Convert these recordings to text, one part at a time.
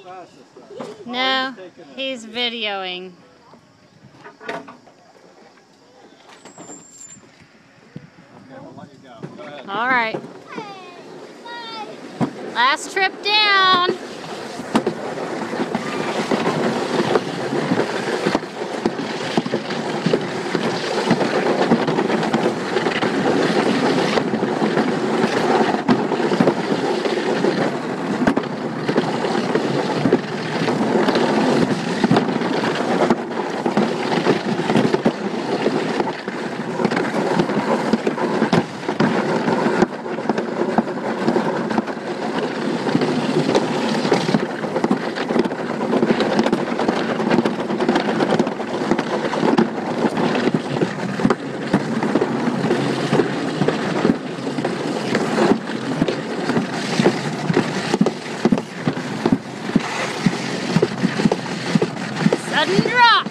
No, he's videoing. Okay, we'll let you go. Go ahead. All right. Last trip down. Sudden drop.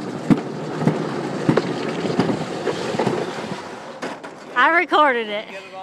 I recorded it.